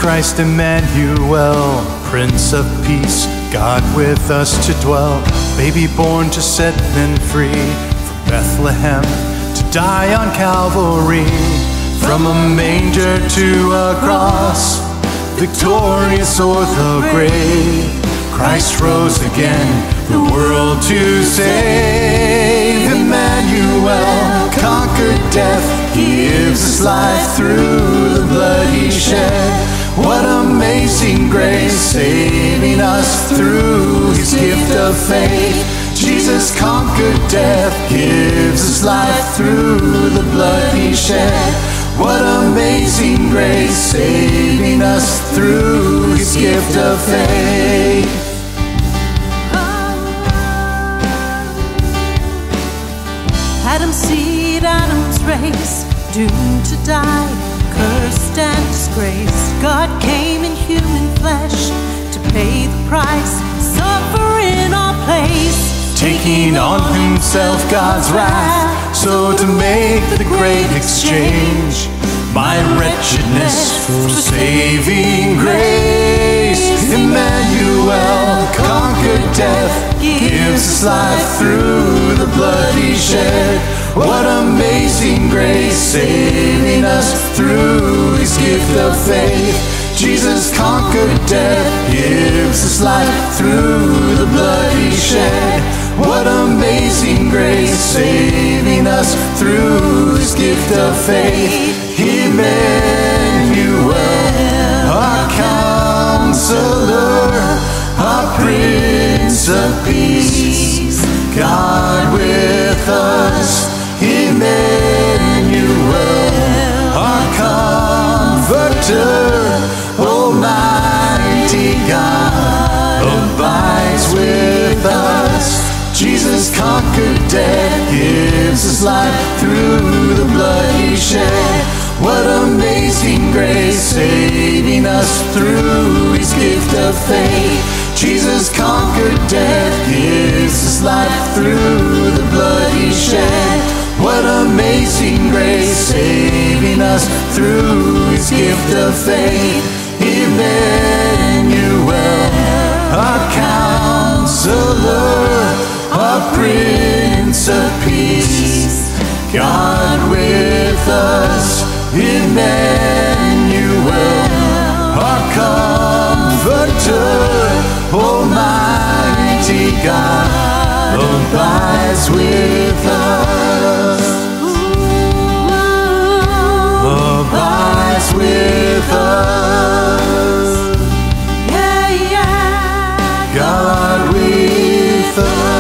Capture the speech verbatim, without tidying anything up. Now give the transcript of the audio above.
Christ Emmanuel, Prince of Peace, God with us to dwell. Baby born to set men free, from Bethlehem to die on Calvary. From a manger to a cross, victorious o'er the grave, Christ rose again, the world to save. Emmanuel conquered death, He gives us life through the blood He shed. What amazing grace, saving us through His gift of faith. Jesus conquered death, gives us life through the blood He shed. What amazing grace, saving us through His gift of faith. Adam's seed, Adam's race, doomed to die, cursed and disgraced. God came in human flesh to pay the price, suffer in our place, taking on Himself God's wrath, so to make the great exchange, my wretchedness for saving grace. Emmanuel conquered death, gives us life through the blood He shed. What amazing grace, saving us through His gift of faith. Jesus conquered death, gives us life through the blood He shed. What amazing grace, saving us through His gift of faith. Emmanuel, our Counselor, our Prince of Peace, God with us. Emmanuel, our Comforter, Almighty God abides with us. Jesus conquered death, gives us life through the blood He shed. What amazing grace, saving us through His gift of faith. Jesus conquered death, gives us life through the blood He shed. What amazing grace, saving us through His gift of faith. Emmanuel, our Counselor, our Prince of Peace, God with us. Emmanuel, our Comforter, Almighty God abides with us. Abides with us. Yeah, yeah. God with us.